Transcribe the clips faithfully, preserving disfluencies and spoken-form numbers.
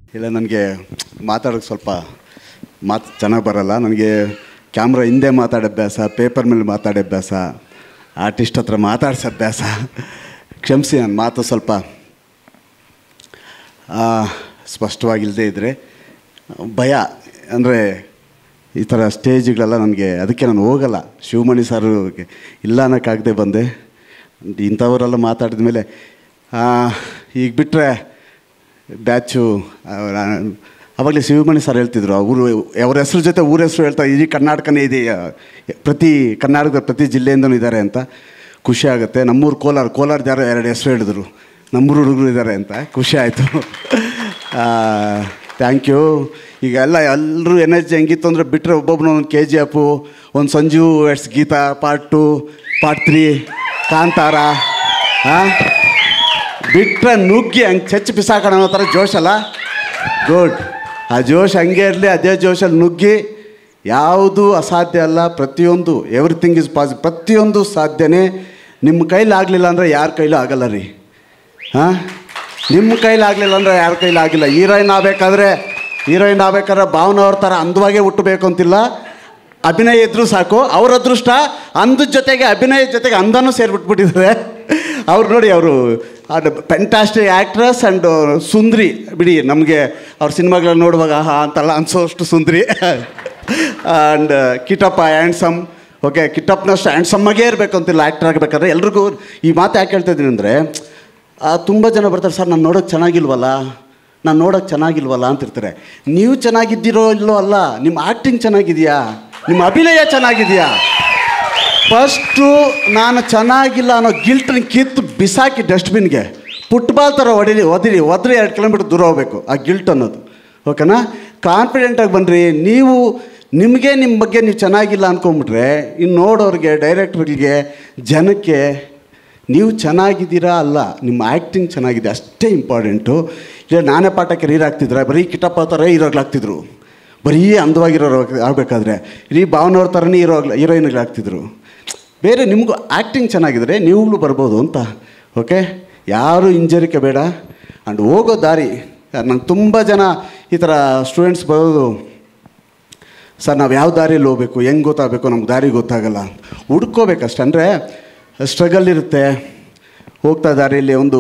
ಇಲ್ಲ, ನನಗೆ ಮಾತಾಡೋಕ್ಕೆ ಸ್ವಲ್ಪ ಮಾತು ಚೆನ್ನಾಗಿ ಬರೋಲ್ಲ. ನನಗೆ ಕ್ಯಾಮ್ರಾ ಹಿಂದೆ ಮಾತಾಡೋ ಅಭ್ಯಾಸ, ಪೇಪರ್ ಮೇಲೆ ಮಾತಾಡೋ ಅಭ್ಯಾಸ, ಆರ್ಟಿಸ್ಟ್ ಹತ್ರ ಮಾತಾಡ್ಸೋ ಅಭ್ಯಾಸ. ಕ್ಷಮಿಸಿ, ನನ್ನ ಮಾತು ಸ್ವಲ್ಪ ಸ್ಪಷ್ಟವಾಗಿಲ್ಲದೆ ಇದ್ದರೆ ಭಯ. ಅಂದರೆ ಈ ಥರ ಸ್ಟೇಜ್ಗಳೆಲ್ಲ ನನಗೆ, ಅದಕ್ಕೆ ನಾನು ಹೋಗಲ್ಲ. ಶಿವಮಣಿ ಸಾರು ಇಲ್ಲ ಅನ್ನೋಕ್ಕಾಗದೆ ಬಂದೆ. ಇಂಥವರೆಲ್ಲ ಮಾತಾಡಿದ ಮೇಲೆ ಈಗ ಬಿಟ್ಟರೆ ಬ್ಯಾಚು ಆವಾಗಲೇ ಶಿವಮಣಿ ಸರ್ ಹೇಳ್ತಿದ್ರು, ಅವರು ಅವ್ರ ಹೆಸ್ರ ಜೊತೆ ಊರ ಹೆಸರು ಹೇಳ್ತಾರೆ, ಇಡೀ ಕರ್ನಾಟಕನೇ ಇದೆ, ಪ್ರತಿ ಕರ್ನಾಟಕದ ಪ್ರತಿ ಜಿಲ್ಲೆಯಿಂದನೂ ಇದ್ದಾರೆ ಅಂತ. ಖುಷಿ ಆಗುತ್ತೆ. ನಮ್ಮೂರು ಕೋಲಾರ, ಕೋಲಾರ ಯಾರೋ ಎರಡು ಹೆಸರು ಹೇಳಿದ್ರು, ನಮ್ಮೂರು ಹುಡುಗರು ಇದ್ದಾರೆ ಅಂತ. ಖುಷಿ ಆಯಿತು. Thank you. ಈಗ ಎಲ್ಲ ಎಲ್ಲರೂ ಎನರ್ಜಿ ಹೆಂಗಿತ್ತು ಅಂದರೆ ಬಿಟ್ಟರೆ ಒಬ್ಬೊಬ್ಬನ ಒಂದು ಕೆ ಜಿ ಎಫು, ಒಂದು Sanju weds Geetha part two, part three, Kantara, ಹಾಂ ಬಿಟ್ಟರೆ ನುಗ್ಗಿ ಹಂಗೆ ಚಚ್ಚಿ ಬಿಸಾಕೋಣ ಅನ್ನೋ ಥರ ಜೋಶಲ್ಲ. ಗುಡ್. ಆ ಜೋಶ್ ಹಂಗೆ ಇರಲಿ. ಅದೇ ಜೋಶಲ್ಲಿ ನುಗ್ಗಿ. ಯಾವುದು ಅಸಾಧ್ಯ ಅಲ್ಲ, ಪ್ರತಿಯೊಂದು ಎವ್ರಿಥಿಂಗ್ ಇಸ್ ಪಾಸಿಬಲ್. ಪ್ರತಿಯೊಂದು ಸಾಧ್ಯನೇ. ನಿಮ್ಮ ಕೈಲಿ ಆಗಲಿಲ್ಲ ಅಂದರೆ ಯಾರ ಕೈಲೂ ಆಗಲ್ಲ ರೀ. ಹಾಂ, ನಿಮ್ಮ ಕೈಲಿ ಆಗಲಿಲ್ಲ ಅಂದರೆ ಯಾರ ಕೈಲಿ ಆಗಿಲ್ಲ. ಹೀರೋಯಿನ್ ಆಗಬೇಕಾದ್ರೆ ಹೀರೋಯಿನ್ ಆಗಬೇಕಾದ್ರೆ ಭಾವನ ಅವ್ರ ಥರ ಅಂದವಾಗೇ ಹುಟ್ಟಬೇಕು ಅಂತಿಲ್ಲ. ಅಭಿನಯ ಇದ್ದರೂ ಸಾಕು. ಅವ್ರ ಅದೃಷ್ಟ ಅಂದದ ಜೊತೆಗೆ ಅಭಿನಯದ ಜೊತೆಗೆ ಅಂದನೂ ಸೇರಿಬಿಟ್ಬಿಟ್ಟಿದ್ದಾರೆ ಅವ್ರು. ನೋಡಿ, ಅವರು ಅದು ಫ್ಯಾಂಟಾಸ್ಟಿಕ್ ಆ್ಯಕ್ಟ್ರೆಸ್ ಆ್ಯಂಡ್ ಸುಂದ್ರಿ. ಬಿಡಿ, ನಮಗೆ ಅವ್ರ ಸಿನಿಮಾಗಳನ್ನ ನೋಡುವಾಗ ಹಾ ಅಂತಲ್ಲ ಅನ್ಸೋಷ್ಟು ಸುಂದ್ರಿ. And Kittappa handsome. ಓಕೆ, ಕಿಟ್ಟಪ್ಪನಷ್ಟು ಹ್ಯಾಂಡ್ಸಮ್ಮಾಗೇ ಇರಬೇಕು ಅಂತಿಲ್ಲ ಆ್ಯಕ್ಟರ್ ಆಗಬೇಕಾದ್ರೆ. ಎಲ್ರಿಗೂ ಈ ಮಾತು ಯಾಕೆ ಹೇಳ್ತಾ ಇದ್ದೀನಿ ಅಂದರೆ, ತುಂಬ ಜನ ಬರ್ತಾರೆ, ಸರ್ ನಾನು ನೋಡೋಕ್ಕೆ ಚೆನ್ನಾಗಿಲ್ವಲ್ಲ, ನಾನು ನೋಡೋಕ್ಕೆ ಚೆನ್ನಾಗಿಲ್ವಲ್ಲ ಅಂತಿರ್ತಾರೆ. ನೀವು ಚೆನ್ನಾಗಿದ್ದೀರೋ ಇಲ್ಲೋ ಅಲ್ಲ, ನಿಮ್ಮ ಆ್ಯಕ್ಟಿಂಗ್ ಚೆನ್ನಾಗಿದೆಯಾ, ನಿಮ್ಮ ಅಭಿನಯ ಚೆನ್ನಾಗಿದೆಯಾ. ಫಸ್ಟು ನಾನು ಚೆನ್ನಾಗಿಲ್ಲ ಅನ್ನೋ ಗಿಲ್ಟನ್ನ ಕಿತ್ತು ಬಿಸಾಕಿ ಡಸ್ಟ್ಬಿನ್ಗೆ ಫುಟ್ಬಾಲ್ ಥರ ಹೊಡೀರಿ, ಒದಿರಿ ಒದ್ರಿ ಎರಡು ಕಿಲೋಮೀಟ್ರ್ ದೂರ ಹೋಗಬೇಕು ಆ ಗಿಲ್ಟ್ ಅನ್ನೋದು. ಓಕೆನಾ? ಕಾನ್ಫಿಡೆಂಟಾಗಿ ಬನ್ನಿರಿ. ನೀವು ನಿಮಗೆ ನಿಮ್ಮ ಬಗ್ಗೆ ನೀವು ಚೆನ್ನಾಗಿಲ್ಲ ಅಂದ್ಕೊಂಬಿಟ್ರೆ ಇನ್ನು ನೋಡೋರಿಗೆ, ಡೈರೆಕ್ಟ್ರಿಗೆ, ಜನಕ್ಕೆ ನೀವು ಚೆನ್ನಾಗಿದ್ದೀರಾ ಅಲ್ಲ, ನಿಮ್ಮ ಆ್ಯಕ್ಟಿಂಗ್ ಚೆನ್ನಾಗಿದೆ ಅಷ್ಟೇ ಇಂಪಾರ್ಟೆಂಟು. ಇಲ್ಲ ನಾನೇ ಪಾಠಕ್ಕೆ ರೀರಾಗ್ತಿದ್ರೆ ಬರೀ ಕಿಟ್ಟಪ್ಪ ಥರ ಹೀರೋಗ್ಲಾಗ್ತಿದ್ರು, ಬರೀ ಅಂದವಾಗಿರೋರು ಆಗಬೇಕಾದ್ರೆ ಇಡೀ ಭಾವನವ್ರ ಥರನೇ ಹೀರೋ ಹೀರೋಯಿನ್ಗಳಾಗ್ತಿದ್ರು. ಬೇರೆ ನಿಮಗೂ ಆ್ಯಕ್ಟಿಂಗ್ ಚೆನ್ನಾಗಿದ್ರೆ ನೀವುಗಳು ಬರ್ಬೋದು ಅಂತ. ಓಕೆ, ಯಾರು ಹಿಂಜರಿಕೆ ಬೇಡ. ಆ್ಯಂಡ್ ಹೋಗೋ ದಾರಿ, ನಂಗೆ ತುಂಬ ಜನ ಈ ಥರ ಸ್ಟೂಡೆಂಟ್ಸ್ ಬರೋದು, ಸರ್ ನಾವು ಯಾವ ದಾರಿಯಲ್ಲಿ ಹೋಗ್ಬೇಕು, ಹೆಂಗೆ ಗೊತ್ತಾಗಬೇಕು, ನಮ್ಗೆ ದಾರಿ ಗೊತ್ತಾಗಲ್ಲ, ಹುಡ್ಕೋಬೇಕಷ್ಟೆ. ಅಂದರೆ ಸ್ಟ್ರಗಲ್ ಇರುತ್ತೆ, ಹೋಗ್ತಾ ದಾರಿಯಲ್ಲಿ ಒಂದು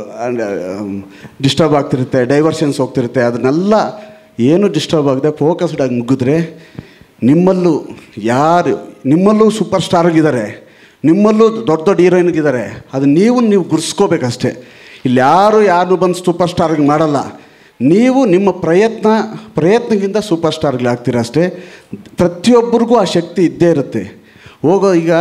ಡಿಸ್ಟರ್ಬ್ ಆಗ್ತಿರುತ್ತೆ, ಡೈವರ್ಷನ್ಸ್ ಹೋಗ್ತಿರುತ್ತೆ. ಅದನ್ನೆಲ್ಲ ಏನು ಡಿಸ್ಟರ್ಬ್ ಆಗದೆ ಫೋಕಸ್ಡಾಗಿ ಮುಗಿದ್ರೆ ನಿಮ್ಮಲ್ಲೂ ಯಾರು, ನಿಮ್ಮಲ್ಲೂ ಸೂಪರ್ ಸ್ಟಾರ್ಗಿದ್ದಾರೆ, ನಿಮ್ಮಲ್ಲೂ ದೊಡ್ಡ ದೊಡ್ಡ ಹೀರೋಯಿನ್ಗಿದ್ದಾರೆ. ಅದು ನೀವು ನೀವು ಗುರ್ಸ್ಕೋಬೇಕಷ್ಟೆ. ಇಲ್ಲಿ ಯಾರು ಯಾರು ಬಂದು ಸೂಪರ್ ಸ್ಟಾರ್ಗೆ ಮಾಡಲ್ಲ. ನೀವು ನಿಮ್ಮ ಪ್ರಯತ್ನ ಪ್ರಯತ್ನದಿಂದ ಸೂಪರ್ ಸ್ಟಾರ್ಗಳಾಗ್ತೀರ ಅಷ್ಟೇ. ಪ್ರತಿಯೊಬ್ಬರಿಗೂ ಆ ಶಕ್ತಿ ಇದ್ದೇ ಇರುತ್ತೆ. ಹೋಗೋ ಈಗ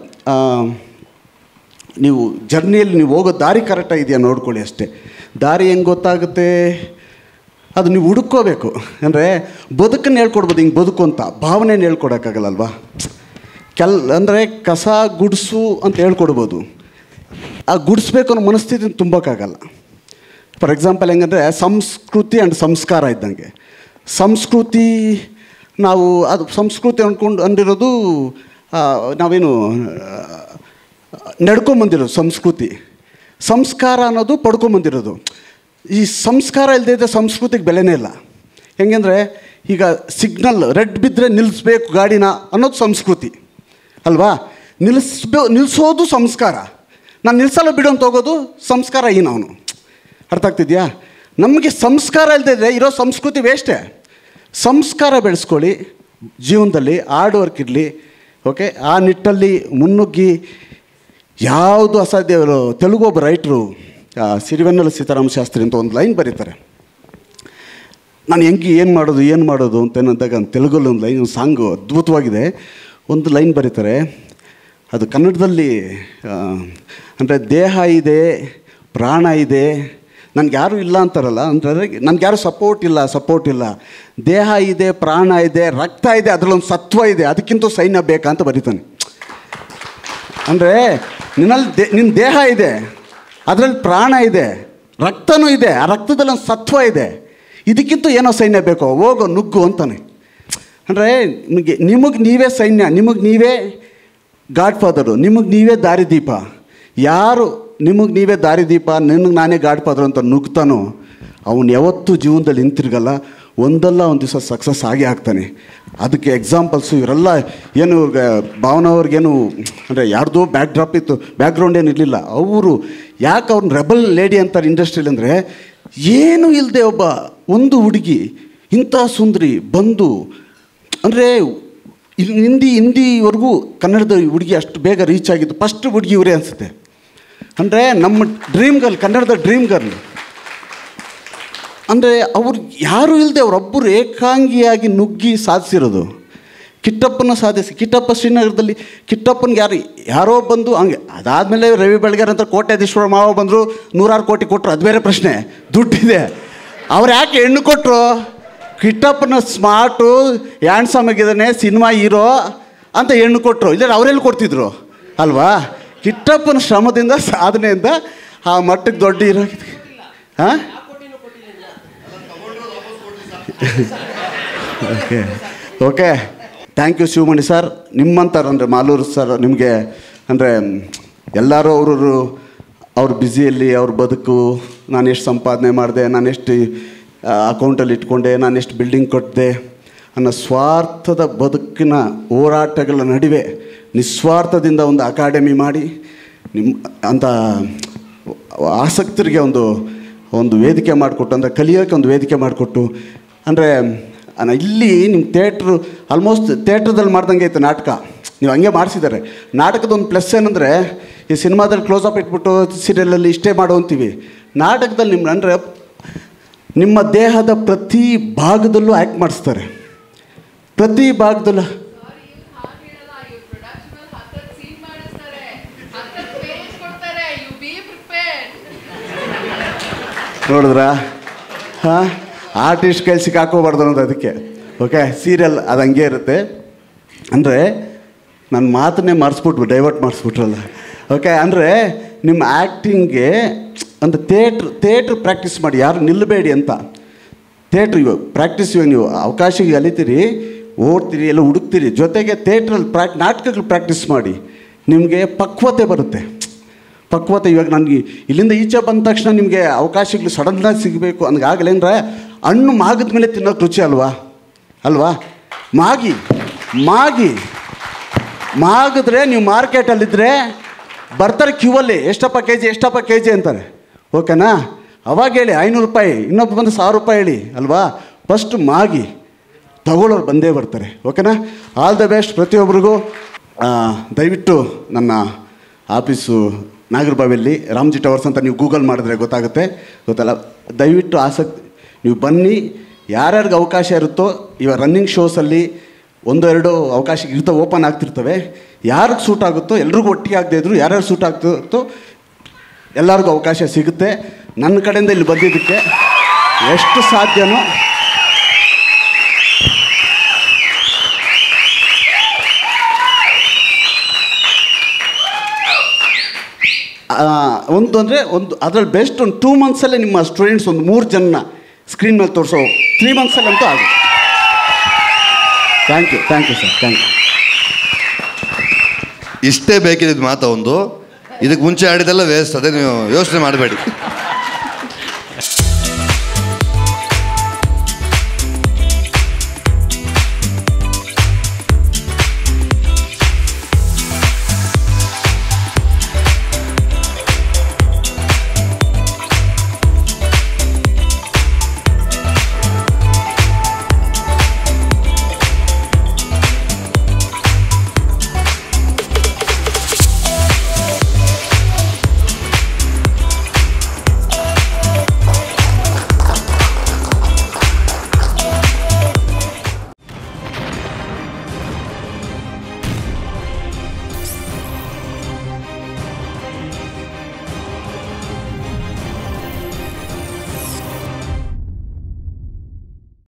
ನೀವು ಜರ್ನಿಯಲ್ಲಿ ನೀವು ಹೋಗೋ ದಾರಿ ಕರೆಕ್ಟಾಗಿದೆಯಾ ನೋಡ್ಕೊಳ್ಳಿ ಅಷ್ಟೇ. ದಾರಿ ಹೆಂಗೆ ಗೊತ್ತಾಗುತ್ತೆ ಅದು ನೀವು ಹುಡುಕೋಬೇಕು. ಅಂದರೆ ಬದುಕನ್ನು ಹೇಳ್ಕೊಡ್ಬೋದು, ಹಿಂಗೆ ಬದುಕು ಅಂತ. ಭಾವನೆಯನ್ನು ಹೇಳ್ಕೊಡೋಕ್ಕಾಗಲ್ಲಲ್ವಾ. ಕೆಲ್ ಅಂದರೆ ಕಸ ಗುಡಿಸು ಅಂತ ಹೇಳ್ಕೊಡ್ಬೋದು, ಆ ಗುಡಿಸ್ಬೇಕು ಅನ್ನೋ ಮನಸ್ಥಿತಿ ತುಂಬೋಕ್ಕಾಗಲ್ಲ. ಫಾರ್ ಎಕ್ಸಾಂಪಲ್ ಹೆಂಗಂದರೆ ಸಂಸ್ಕೃತಿ ಆ್ಯಂಡ್ ಸಂಸ್ಕಾರ ಇದ್ದಂಗೆ. ಸಂಸ್ಕೃತಿ ನಾವು ಅದು ಸಂಸ್ಕೃತಿ ಅಂದ್ಕೊಂಡು ಅಂದಿರೋದು ನಾವೇನು ನಡ್ಕೊಂಬಂದಿರೋದು ಸಂಸ್ಕೃತಿ. ಸಂಸ್ಕಾರ ಅನ್ನೋದು ಪಡ್ಕೊಂಬಂದಿರೋದು. ಈ ಸಂಸ್ಕಾರ ಇಲ್ಲದೇ ಇದ್ದರೆ ಸಂಸ್ಕೃತಿಗೆ ಬೆಲೆನೇ ಇಲ್ಲ. ಹೆಂಗೆಂದರೆ ಈಗ ಸಿಗ್ನಲ್ ರೆಡ್ ಬಿದ್ದರೆ ನಿಲ್ಲಿಸ್ಬೇಕು ಗಾಡಿನ ಅನ್ನೋದು ಸಂಸ್ಕೃತಿ ಅಲ್ವಾ. ನಿಲ್ಲಿಸ್ಬೇ ನಿಲ್ಲಿಸೋದು ಸಂಸ್ಕಾರ. ನಾನು ನಿಲ್ಲಿಸಲ್ಲ ಬಿಡು ಅಂತ ಹೋಗೋದು ಸಂಸ್ಕಾರ. ಏನು ಅವನು ಅರ್ಥ ಆಗ್ತಿದೆಯಾ? ನಮಗೆ ಸಂಸ್ಕಾರ ಇಲ್ಲದೇ ಇದ್ದರೆ ಇರೋ ಸಂಸ್ಕೃತಿ ವೇಸ್ಟೇ. ಸಂಸ್ಕಾರ ಬೆಳೆಸ್ಕೊಳ್ಳಿ ಜೀವನದಲ್ಲಿ, ಹಾರ್ಡ್ ವರ್ಕ್ ಇರಲಿ. ಓಕೆ, ಆ ನಿಟ್ಟಲ್ಲಿ ಮುನ್ನುಗ್ಗಿ. ಯಾವುದು ಅಸಾಧ್ಯ. ತೆಲುಗು ಒಬ್ಬ ರೈಟ್ರು ಸಿರಿವೆನ್ನಲ ಸೀತಾರಾಮ ಶಾಸ್ತ್ರಿ ಅಂತ ಒಂದು ಲೈನ್ ಬರೀತಾರೆ. ನಾನು ಹೆಂಗೆ ಏನು ಮಾಡೋದು ಏನು ಮಾಡೋದು ಅಂತ ಏನಂದಾಗ ತೆಲುಗಲ್ಲಿ ಒಂದು ಲೈನ್, ಸಾಂಗು ಅದ್ಭುತವಾಗಿದೆ. ಒಂದು ಲೈನ್ ಬರೀತಾರೆ, ಅದು ಕನ್ನಡದಲ್ಲಿ ಅಂದರೆ ದೇಹ ಇದೆ, ಪ್ರಾಣ ಇದೆ, ನನಗೆ ಯಾರೂ ಇಲ್ಲ ಅಂತಾರಲ್ಲ. ಅಂದರೆ ನನಗೆ ಯಾರೂ ಸಪೋರ್ಟ್ ಇಲ್ಲ ಸಪೋರ್ಟ್ ಇಲ್ಲ ದೇಹ ಇದೆ, ಪ್ರಾಣ ಇದೆ, ರಕ್ತ ಇದೆ, ಅದರಲ್ಲೊಂದು ಸತ್ವ ಇದೆ, ಅದಕ್ಕಿಂತ ಸೈನ್ಯ ಬೇಕಾ ಅಂತ ಬರೀತಾನೆ. ಅಂದರೆ ನಿನ್ನಲ್ಲಿ ದೇ ನಿನ್ನ ದೇಹ ಇದೆ, ಅದರಲ್ಲಿ ಪ್ರಾಣ ಇದೆ, ರಕ್ತನೂ ಇದೆ, ಆ ರಕ್ತದಲ್ಲಿ ಒಂದು ಸತ್ವ ಇದೆ, ಇದಕ್ಕಿಂತ ಏನೋ ಸೈನ್ಯ ಬೇಕೋ, ಹೋಗೋ ನುಗ್ಗು ಅಂತಾನೆ. ಅಂದರೆ ನಿಮಗೆ ನಿಮಗೆ ನೀವೇ ಸೈನ್ಯ, ನಿಮಗೆ ನೀವೇ ಗಾಡ್ ಫಾದರು, ನಿಮಗೆ ನೀವೇ ದಾರಿದೀಪ. ಯಾರು ನಿಮಗೆ ನೀವೇ ದಾರಿದೀಪ, ನಿನಗೆ ನಾನೇ ಗಾಡ್ ಫಾದರು ಅಂತ ನುಗ್ತಾನೋ ಅವನು ಯಾವತ್ತೂ ಜೀವನದಲ್ಲಿ ಹಿಂತಿರುಗಲ್ಲ, ಒಂದಲ್ಲ ಒಂದು ದಿವಸ ಸಕ್ಸಸ್ ಆಗೇ ಆಗ್ತಾನೆ. ಅದಕ್ಕೆ ಎಕ್ಸಾಂಪಲ್ಸು ಇವರೆಲ್ಲ ಏನು ಇವ್ರಿಗೆ ಭಾವನವ್ರಿಗೇನು ಅಂದರೆ ಯಾರ್ದೋ ಬ್ಯಾಕ್ ಡ್ರಾಪ್ ಇತ್ತು, ಬ್ಯಾಕ್ಗ್ರೌಂಡ್ ಏನು ಇರಲಿಲ್ಲ. ಅವರು ಯಾಕೆ ಅವ್ರನ್ನ ರೆಬಲ್ ಲೇಡಿ ಅಂತಾರೆ ಇಂಡಸ್ಟ್ರಿಯಲ್ಲಿ ಅಂದರೆ, ಏನೂ ಇಲ್ಲದೆ ಒಬ್ಬ ಒಂದು ಹುಡುಗಿ ಇಂಥ ಸುಂದರಿ ಬಂದು ಅಂದರೆ ಹಿಂದಿ ಹಿಂದಿವರೆಗೂ ಕನ್ನಡದ ಹುಡುಗಿ ಅಷ್ಟು ಬೇಗ ರೀಚ್ ಆಗಿದ್ದು ಫಸ್ಟ್ ಹುಡುಗಿ ಇವರೇ ಅನಿಸುತ್ತೆ. ಅಂದರೆ ನಮ್ಮ ಡ್ರೀಮ್ ಗರ್ಲ್, ಕನ್ನಡದ ಡ್ರೀಮ್ ಗರ್ಲ್ ಅಂದರೆ ಅವ್ರು ಯಾರೂ ಇಲ್ಲದೆ ಅವರೊಬ್ಬರು ಏಕಾಂಗಿಯಾಗಿ ನುಗ್ಗಿ ಸಾಧಿಸಿರೋದು. ಕಿಟ್ಟಪ್ಪನ ಸಾಧಿಸಿ, ಕಿಟ್ಟಪ್ಪ ಶ್ರೀನಗರದಲ್ಲಿ ಕಿಟ್ಟಪ್ಪನಿಗೆ ಯಾರು ಯಾರೋ ಬಂದು ಹಂಗೆ ಅದಾದಮೇಲೆ ರವಿ ಬೆಳಗೆರೆ ಅಂತ ಕೋಟ್ಯಾಧೀಶ್ವರ ಮಾವ ಬಂದರು, ನೂರಾರು ಕೋಟಿ ಕೊಟ್ಟರು, ಅದು ಬೇರೆ ಪ್ರಶ್ನೆ. ದುಡ್ಡಿದೆ, ಅವ್ರು ಯಾಕೆ ಹೆಣ್ಣು ಕೊಟ್ಟರು? ಕಿಟ್ಟಪ್ಪನ ಸ್ಮಾರ್ಟು ಹ್ಯಾಂಡ್ಸಮ್ ಆಗಿದ್ದಾನೆ, ಸಿನಿಮಾ ಹೀರೋ ಅಂತ ಹೆಣ್ಣು ಕೊಟ್ಟರು, ಇಲ್ಲ ಅವರೆಲ್ಲಿ ಕೊಡ್ತಿದ್ರು ಅಲ್ವಾ? ಕಿಟ್ಟಪ್ಪನ ಶ್ರಮದಿಂದ ಸಾಧನೆಯಿಂದ ಆ ಮಟ್ಟಕ್ಕೆ ದೊಡ್ಡ ಹೀರೋ. ಹಾಂ okay okay thank you Shivamani sir. ನಿಮ್ಮಂತಾರೆ ಅಂದರೆ ಮಾಲೂರು ಸರ್, ನಿಮಗೆ ಅಂದರೆ ಎಲ್ಲರೂ ಅವರು ಅವ್ರ ಬ್ಯುಸಿಯಲ್ಲಿ ಅವ್ರ ಬದುಕು, ನಾನು ಎಷ್ಟು ಸಂಪಾದನೆ ಮಾಡಿದೆ, ನಾನು ಎಷ್ಟು ಅಕೌಂಟಲ್ಲಿ ಇಟ್ಕೊಂಡೆ, ನಾನು ಎಷ್ಟು ಬಿಲ್ಡಿಂಗ್ ಕಟ್ಟಿದೆ ಅನ್ನೋ ಸ್ವಾರ್ಥದ ಬದುಕಿನ ಹೋರಾಟಗಳ ನಡುವೆ ನಿಸ್ವಾರ್ಥದಿಂದ ಒಂದು ಅಕಾಡೆಮಿ ಮಾಡಿ ನಿಮ್ಮ ಅಂಥ ಆಸಕ್ತರಿಗೆ ಒಂದು ಒಂದು ವೇದಿಕೆ ಮಾಡಿಕೊಟ್ಟು, ಅಂದರೆ ಕಲಿಯೋಕ್ಕೆ ಒಂದು ವೇದಿಕೆ ಮಾಡಿಕೊಟ್ಟು, ಅಂದರೆ ಇಲ್ಲಿ ನಿಮ್ಮ ಥಿಯೇಟ್ರು ಆಲ್ಮೋಸ್ಟ್ ಥಿಯೇಟ್ರದಲ್ಲಿ ಮಾಡ್ದಂಗೆ ಐತೆ ನಾಟಕ, ನೀವು ಹಂಗೆ ಮಾಡಿಸಿದ್ದಾರೆ. ನಾಟಕದ ಒಂದು ಪ್ಲಸ್ ಏನಂದರೆ, ಈ ಸಿನಿಮಾದಲ್ಲಿ ಕ್ಲೋಸಪ್ ಇಟ್ಬಿಟ್ಟು ಸೀರಿಯಲಲ್ಲಿ ಇಷ್ಟೇ ಮಾಡೋ ಅಂತೀವಿ. ನಾಟಕದಲ್ಲಿ ನಿಮ್ಮ ಅಂದರೆ ನಿಮ್ಮ ದೇಹದ ಪ್ರತಿ ಭಾಗದಲ್ಲೂ ಆ್ಯಕ್ಟ್ ಮಾಡಿಸ್ತಾರೆ, ಪ್ರತಿ ಭಾಗದಲ್ಲೂ. ನೋಡಿದ್ರಾ? ಹಾಂ, ಆರ್ಟಿಸ್ಟ್ ಕೈಲಿ ಸಿಕ್ಕಾಕೋಬಾರ್ದು ಅನ್ನೋದು ಅದಕ್ಕೆ. ಓಕೆ, ಸೀರಿಯಲ್ ಅದು ಹಂಗೆ ಇರುತ್ತೆ. ಅಂದರೆ ನನ್ನ ಮಾತನ್ನೇ ಮಾಡಿಸ್ಬಿಟ್ರು, ಡೈವರ್ಟ್ ಮಾಡಿಸ್ಬಿಟ್ರಲ್ಲ. ಓಕೆ, ಅಂದರೆ ನಿಮ್ಮ ಆ್ಯಕ್ಟಿಂಗ್ಗೆ ಅಂದರೆ ಥಿಯೇಟ್ರ್ ಥಿಯೇಟ್ರ್ ಪ್ರಾಕ್ಟೀಸ್ ಮಾಡಿ, ಯಾರು ನಿಲ್ಲಬೇಡಿ ಅಂತ. ಥಿಯೇಟ್ರ್ ಇವಾಗ ಪ್ರಾಕ್ಟೀಸ್, ಇವಾಗ ನೀವು ಅವಕಾಶಕ್ಕೆ ಅಲಿತೀರಿ, ಓಡ್ತೀರಿ, ಎಲ್ಲ ಹುಡುಕ್ತೀರಿ, ಜೊತೆಗೆ ಥಿಯೇಟ್ರಲ್ಲಿ ಪ್ರಾಕ್ ನಾಟಕಗಳು ಪ್ರಾಕ್ಟೀಸ್ ಮಾಡಿ, ನಿಮಗೆ ಪಕ್ವತೆ ಬರುತ್ತೆ. ಪಕ್ವತೆ ಇವಾಗ ನನಗೆ ಇಲ್ಲಿಂದ ಈಚೆ ಬಂದ ತಕ್ಷಣ ನಿಮಗೆ ಅವಕಾಶಗಳು ಸಡನ್ನಾಗಿ ಸಿಗಬೇಕು ಹಂಗಾಗಲ್ಲ. ಅಂದರೆ ಹಣ್ಣು ಮಾಗಿದ ಮೇಲೆ ತಿನ್ನೋಕೆ ರುಚಿ ಅಲ್ವಾ ಅಲ್ವಾ ಮಾಗಿ ಮಾಗಿ ಮಾಗಿದ್ರೆ ನೀವು ಮಾರ್ಕೆಟಲ್ಲಿದ್ದರೆ ಬರ್ತಾರೆ ಕ್ಯೂವಲ್ಲಿ, ಎಷ್ಟಪ್ಪ ಕೆ ಜಿ ಎಷ್ಟಪ್ಪ ಕೆ ಜಿ ಅಂತಾರೆ. ಓಕೆನಾ? ಅವಾಗ ಹೇಳಿ ಐನೂರು ರೂಪಾಯಿ, ಇನ್ನೊಬ್ಬ ಬಂದು ಸಾವಿರ ರೂಪಾಯಿ ಹೇಳಿ ಅಲ್ವಾ. ಫಸ್ಟ್ ಮಾಗಿ ತಗೊಳ್ಳೋರು ಬಂದೇ ಬರ್ತಾರೆ. ಓಕೆನಾ? ಆಲ್ ದ ಬೆಸ್ಟ್ ಪ್ರತಿಯೊಬ್ಬರಿಗೂ. ದಯವಿಟ್ಟು ನನ್ನ ಆಫೀಸು ನಾಗರಬಾವಿಯಲ್ಲಿ ರಾಮ್ಜಿ ಟವರ್ಸ್ ಅಂತ ನೀವು ಗೂಗಲ್ ಮಾಡಿದ್ರೆ ಗೊತ್ತಾಗುತ್ತೆ, ಗೊತ್ತಲ್ಲ? ದಯವಿಟ್ಟು ಆಸಕ್ತಿ ನೀವು ಬನ್ನಿ. ಯಾರ್ಯಾರಿಗೆ ಅವಕಾಶ ಇರುತ್ತೋ, ಇವಾಗ ರನ್ನಿಂಗ್ ಶೋಸಲ್ಲಿ ಒಂದು ಎರಡು ಅವಕಾಶ ಇರ್ತವೆ, ಓಪನ್ ಆಗ್ತಿರ್ತವೆ. ಯಾರಿಗೆ ಸೂಟ್ ಆಗುತ್ತೋ ಎಲ್ರಿಗೂ ಒಟ್ಟಿಗೆ ಆಗದೆ ಇದ್ರು ಯಾರ್ಯಾರು ಸೂಟ್ ಆಗ್ತಿರುತ್ತೋ ಎಲ್ಲರಿಗೂ ಅವಕಾಶ ಸಿಗುತ್ತೆ. ನನ್ನ ಕಡೆಯಿಂದ ಇಲ್ಲಿ ಬಂದಿದ್ದಕ್ಕೆ ಎಷ್ಟು ಸಾಧ್ಯನೋ ಒಂದು ಅಂದರೆ ಒಂದು ಅದರಲ್ಲಿ ಬೆಸ್ಟ್ ಒಂದು ಟೂ ಮಂತ್ಸಲ್ಲೇ ನಿಮ್ಮ ಸ್ಟೂಡೆಂಟ್ಸ್ ಒಂದು ಮೂರು ಜನ ಸ್ಕ್ರೀನ್ ಮೇಲೆ ತೋರಿಸೋ ತ್ರೀ ಮಂತ್ಸಲ್ಲಂತೂ ಆಗುತ್ತೆ. Thank you thank you sir, thank you. ಇಷ್ಟೇ ಬೇಕಿದ್ದು ಮಾತಾ ಒಂದು, ಇದಕ್ಕೆ ಮುಂಚೆ ಆಡಿದೆಲ್ಲ ವೇಸ್ಟ್, ಅದೇ ನೀವು ಯೋಚನೆ ಮಾಡಬೇಡಿ.